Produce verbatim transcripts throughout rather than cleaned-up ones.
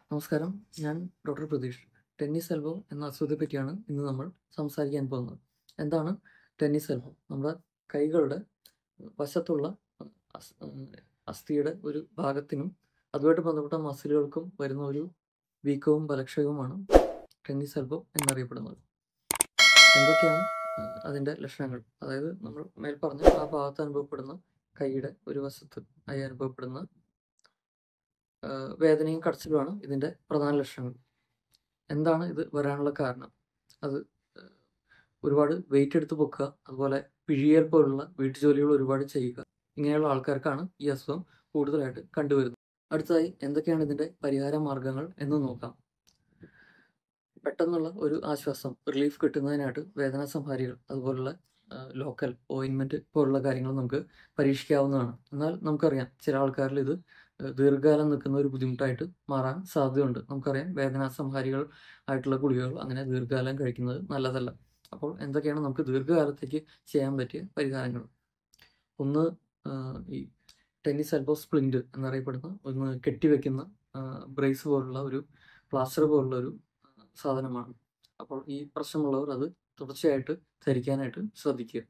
നമസ്കാരം, ഞാൻ doctor Pratheesh. Tennis elbow എന്ന അസുഖത്തെ പറ്റിയാണ് ഇന്ന് നമ്മൾ സംസാരിക്കാൻ പോകുന്നത്. എന്താണ് ടെന്നീസ് എൽബോ? നമ്മുടെ കൈകളുടെ വശത്തുള്ള അസ് അസ്ഥിയുടെ ഒരു ഭാഗത്തിനും അതുമായിട്ട് ബന്ധപ്പെട്ട മസിലുകൾക്കും വരുന്ന ഒരു വീക്കവും ബലക്ഷയവുമാണ് ടെന്നീസ് എൽബോ എന്നറിയപ്പെടുന്നത്. എന്തൊക്കെയാണ് അതിൻ്റെ ലക്ഷണങ്ങൾ? അതായത് നമ്മൾ മേൽ പറഞ്ഞ ആ ഭാഗത്ത് അനുഭവപ്പെടുന്ന കൈയുടെ ഒരു വശത്ത് ആയി അനുഭവപ്പെടുന്ന വേദനയും കടച്ചിലുമാണ് ഇതിൻ്റെ പ്രധാന ലക്ഷണങ്ങൾ. എന്താണ് ഇത് വരാനുള്ള കാരണം? അത് ഒരുപാട് വെയിറ്റ് എടുത്ത് പൊക്കുക, അതുപോലെ പിഴിയൽ പോലുള്ള വീട്ടുജോലികൾ ഒരുപാട് ചെയ്യുക, ഇങ്ങനെയുള്ള ആൾക്കാർക്കാണ് ഈ അസുഖം കൂടുതലായിട്ട് കണ്ടുവരുന്നത്. അടുത്തതായി എന്തൊക്കെയാണ് ഇതിൻ്റെ പരിഹാര മാർഗങ്ങൾ എന്ന് നോക്കാം. പെട്ടെന്നുള്ള ഒരു ആശ്വാസം, റിലീഫ് കിട്ടുന്നതിനായിട്ട് വേദന സംഹാരികൾ അതുപോലുള്ള ലോക്കൽ ഓയിൻമെൻറ്റ് പോലുള്ള കാര്യങ്ങൾ നമുക്ക് പരീക്ഷിക്കാവുന്നതാണ്. എന്നാൽ നമുക്കറിയാം ചില ആൾക്കാരിൽ ഇത് ദീർഘകാലം നിൽക്കുന്ന ഒരു ബുദ്ധിമുട്ടായിട്ട് മാറാൻ സാധ്യതയുണ്ട്. നമുക്കറിയാം വേദനാ സംഹാരികൾ ആയിട്ടുള്ള ഗുളികകൾ അങ്ങനെ ദീർഘകാലം കഴിക്കുന്നത് നല്ലതല്ല. അപ്പോൾ എന്തൊക്കെയാണ് നമുക്ക് ദീർഘകാലത്തേക്ക് ചെയ്യാൻ പറ്റിയ പരിഹാരങ്ങൾ? ഒന്ന്, ഈ ടെന്നീസ് എൽബോ സ്പ്ലിൻറ്റ് എന്നറിയപ്പെടുന്ന ഒന്ന് കെട്ടിവെക്കുന്ന ബ്രേസ് പോലുള്ള ഒരു പ്ലാസ്റ്റർ പോലുള്ള ഒരു സാധനമാണ്. അപ്പോൾ ഈ പ്രശ്നമുള്ളവർ അത് തുടർച്ചയായിട്ട് ധരിക്കാനായിട്ട് ശ്രദ്ധിക്കുക.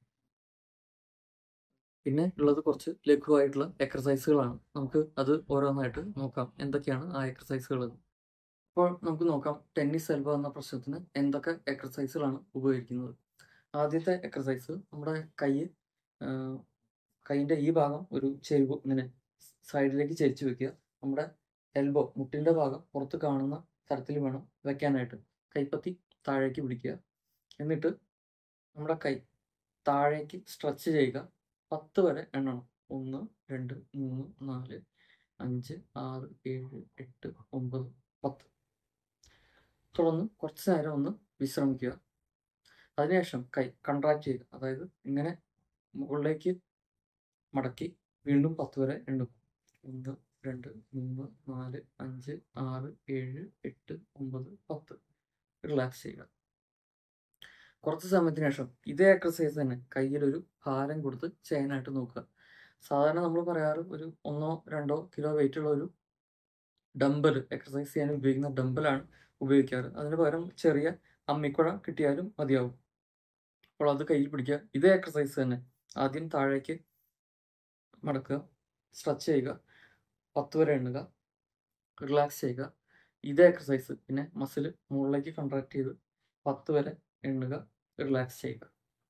പിന്നെ ഉള്ളത് കുറച്ച് ലഘുവായിട്ടുള്ള എക്സർസൈസുകളാണ്. നമുക്ക് അത് ഓരോന്നായിട്ട് നോക്കാം, എന്തൊക്കെയാണ് ആ എക്സർസൈസുകൾ. അപ്പോൾ നമുക്ക് നോക്കാം ടെന്നീസ് എൽബോ എന്ന പ്രശ്നത്തിന് എന്തൊക്കെ എക്സർസൈസുകളാണ് ഉപയോഗിക്കുന്നത്. ആദ്യത്തെ എക്സർസൈസ്, നമ്മുടെ കൈ കൈയിൻ്റെ ഈ ഭാഗം ഒരു ചെരിവ് ഇങ്ങനെ സൈഡിലേക്ക് ചരിച്ചു വെക്കുക. നമ്മുടെ എൽബോ മുട്ടിൻ്റെ ഭാഗം പുറത്ത് കാണുന്ന തരത്തിൽ വേണം വെക്കാനായിട്ട്. കൈപ്പത്തി താഴേക്ക് പിടിക്കുക. എന്നിട്ട് നമ്മുടെ കൈ താഴേക്ക് സ്ട്രെച്ച് ചെയ്യുക. പത്ത് വരെ എണ്ണണം. ഒന്ന്, രണ്ട്, മൂന്ന്, നാല്, അഞ്ച്, ആറ്, ഏഴ്, എട്ട്, ഒമ്പത്, പത്ത്. തുടർന്ന് കുറച്ച് നേരം ഒന്ന് വിശ്രമിക്കുക. അതിനുശേഷം കൈ കൺട്രാക്ട് ചെയ്യുക. അതായത് ഇങ്ങനെ മുകളിലേക്ക് മടക്കി വീണ്ടും പത്ത് വരെ എണ്ണുക. ഒന്ന്, രണ്ട്, മൂന്ന്, നാല്, അഞ്ച്, ആറ്, ഏഴ്, എട്ട്, ഒമ്പത്, പത്ത്. റിലാക്സ് ചെയ്യുക. കുറച്ച് സമയത്തിന് ശേഷം ഇതേ എക്സർസൈസ് തന്നെ കയ്യിലൊരു ഭാരം കൊടുത്ത് ചെയ്യാനായിട്ട് നോക്കുക. സാധാരണ നമ്മൾ പറയാറ് ഒരു ഒന്നോ രണ്ടോ കിലോ വെയിറ്റ് ഉള്ള ഒരു ഡംബൽ എക്സർസൈസ് ചെയ്യാൻ ഉപയോഗിക്കുന്ന ഡംബലാണ് ഉപയോഗിക്കാറ്. അതിന് പകരം ചെറിയ അമ്മിക്കുഴ കിട്ടിയാലും മതിയാവും. അപ്പോൾ അത് കയ്യിൽ പിടിക്കുക. ഇതേ എക്സർസൈസ് തന്നെ ആദ്യം താഴേക്ക് മടക്കുക, സ്ട്രെച്ച് ചെയ്യുക, പത്ത് വരെ എണ്ണുക, റിലാക്സ് ചെയ്യുക. ഇതേ എക്സർസൈസ് പിന്നെ മസിൽ മുകളിലേക്ക് കൺട്രാക്ട് ചെയ്ത് പത്ത് വരെ എണ്ണുക, റിലാക്സ് ചെയ്യുക.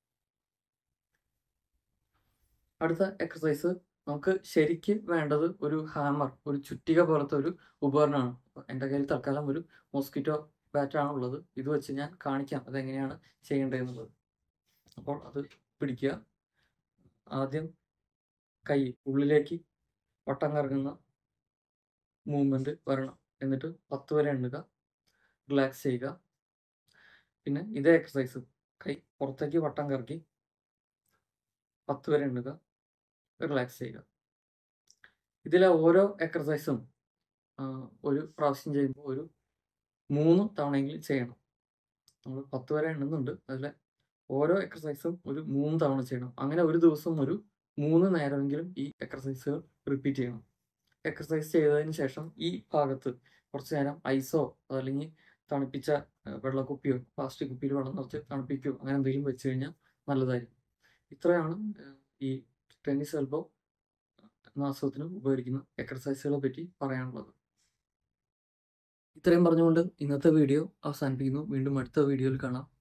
അടുത്ത എക്സർസൈസ്, നമുക്ക് ശരിക്ക് വേണ്ടത് ഒരു ഹാമർ, ഒരു ചുറ്റിക പോലത്തെ ഒരു ഉപകരണമാണ്. എൻ്റെ കയ്യിൽ തൽക്കാലം ഒരു മോസ്കിറ്റോ ബാറ്റാണ് ഉള്ളത്. ഇത് വെച്ച് ഞാൻ കാണിക്കാം അതെങ്ങനെയാണ് ചെയ്യേണ്ടതെന്നുള്ളത്. അപ്പോൾ അത് പിടിക്കുക. ആദ്യം കൈ ഉള്ളിലേക്ക് വട്ടം കറങ്ങുന്ന മൂവ്മെൻറ്റ് വരണം. എന്നിട്ട് പത്ത് വരെ എണ്ണുക, റിലാക്സ് ചെയ്യുക. പിന്നെ ഇതേ എക്സർസൈസ് കൈ പുറത്തേക്ക് വട്ടം കറക്കി പത്ത് വരെ എണ്ണുക, റിലാക്സ് ചെയ്യുക. ഇതിലെ ഓരോ എക്സർസൈസും ഒരു പ്രാവശ്യം ചെയ്യുമ്പോൾ ഒരു മൂന്ന് തവണയെങ്കിലും ചെയ്യണം. നമ്മൾ പത്ത് വരെ എണ്ണുന്നുണ്ട്, അതിലെ ഓരോ എക്സർസൈസും ഒരു മൂന്ന് തവണ ചെയ്യണം. അങ്ങനെ ഒരു ദിവസം ഒരു മൂന്ന് നേരമെങ്കിലും ഈ എക്സർസൈസുകൾ റിപ്പീറ്റ് ചെയ്യണം. എക്സർസൈസ് ചെയ്തതിന് ശേഷം ഈ ഭാഗത്ത് കുറച്ച് നേരം ഐസോ അതല്ലെങ്കിൽ തണുപ്പിച്ച വെള്ളക്കുപ്പിയോ പ്ലാസ്റ്റിക് കുപ്പിയിൽ വെള്ളം നിറച്ച് തണുപ്പിക്കുകയോ അങ്ങനെ എന്തെങ്കിലും വെച്ച് കഴിഞ്ഞാൽ നല്ലതായിരിക്കും. ഇത്രയാണ് ഈ ടെന്നീസ് എൽബോ എന്ന അസുഖത്തിന് ഉപകരിക്കുന്ന എക്സർസൈസുകളെ പറ്റി പറയാനുള്ളത്. ഇത്രയും പറഞ്ഞുകൊണ്ട് ഇന്നത്തെ വീഡിയോ അവസാനിപ്പിക്കുന്നു. വീണ്ടും അടുത്ത വീഡിയോയിൽ കാണാം.